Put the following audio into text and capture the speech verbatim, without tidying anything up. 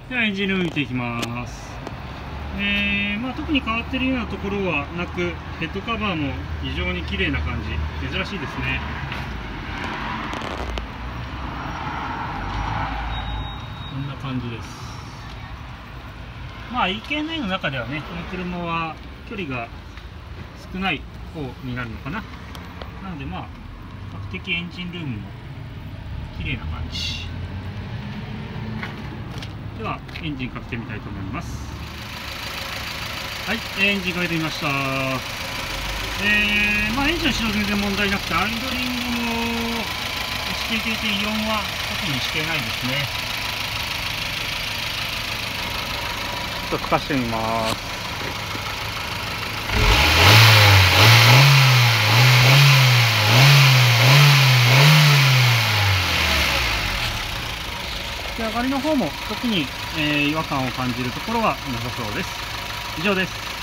ではエンジンルーム見ていきます。えーまあ、特に変わっているようなところはなく、ヘッドカバーも非常に綺麗な感じ、珍しいですね。こんな感じです。まあ イーケーナイン の中ではね、この車は距離が少ない方になるのかな。なのでまあ比較的エンジンルームも綺麗な感じでは、エンジンかけてみたいと思います。はい、エンジンかけてみました。えー、まあエンジンの始動全然問題なくて、アイドリングも落ち着いていて、異音は特にしていないですね。ちょっと吹かしてみます。で、上がりの方も特に、えー、違和感を感じるところはなさそうです。以上です。